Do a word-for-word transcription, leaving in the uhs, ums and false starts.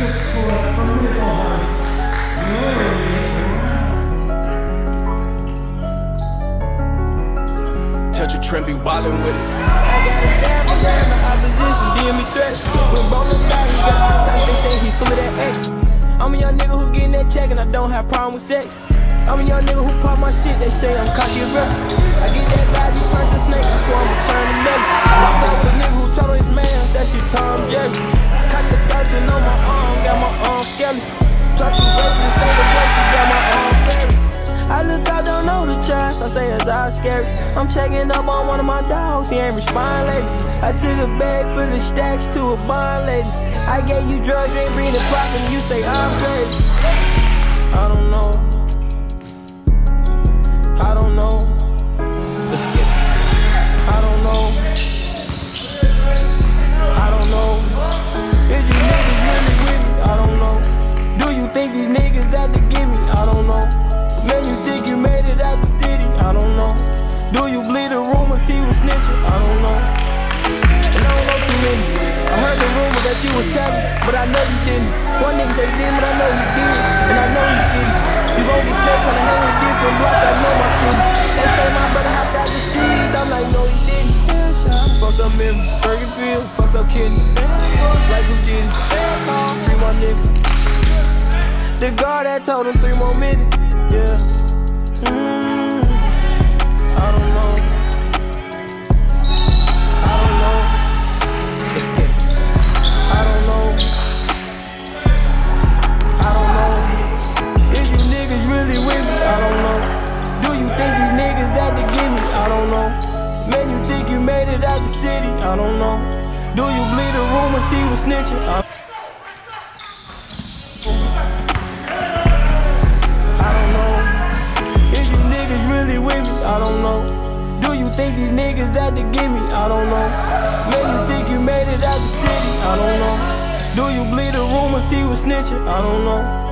Touch a trend, be wildin' with it. I got a stab, I'm down the opposition, D M me threats. When bowling down, he got hot touch, they say he full of that X. I'm a young nigga who getting that check and I don't have problem with sex. I'm a young nigga who pop my shit, they say I'm cocky aggressive. I get that bad, you turn to snake, I swear I'ma turn to melon. I'm out with a nigga who told his man, that shit Tom Jerry. Cartier skeleton on my arm, got my arm skelly. Plus two bracelets, say the bracelet, got my arm buried. I look out, don't know the chance, I say it's all scary. I'm checking up on one of my dogs, he ain't respond lately. I took a bag full of stacks to a bond lady. I gave you drugs, you ain't bring the profit, and you say I'm great. I don't know. I don't know. Let's get it. I don't know. I don't know. Is you niggas really with me? I don't know. Do you think these niggas out to get me? I don't know. Man, you think you made it out the city? I don't know. Do you believe the rumors he was snitching? I don't know. And I don't know too many. I heard the rumor that you was telling, but I know you didn't. One nigga say he didn't, but I know he did. And I know he shitty. You gon' get snakes on the head with different blocks, I know my city. They say my brother hopped out the streets, I'm like, no he didn't. Fucked up memory, Bergenfield, fucked up kidney. Like who did it? Free my niggas. The guard that told him three more minutes. Yeah. Mm, I don't know. I don't know. Let's get it. I don't know. I don't know. Is you niggas really with me? I don't know. Do you think these niggas out to get me? I don't know. Man, you think you made it out the city? I don't know. Do you believe the rumors he was snitching? I I don't know. Do you think these niggas out to get me? I don't know. Man, you think you made it out the city? I don't know. Do you believe the rumors he was snitching? I don't know.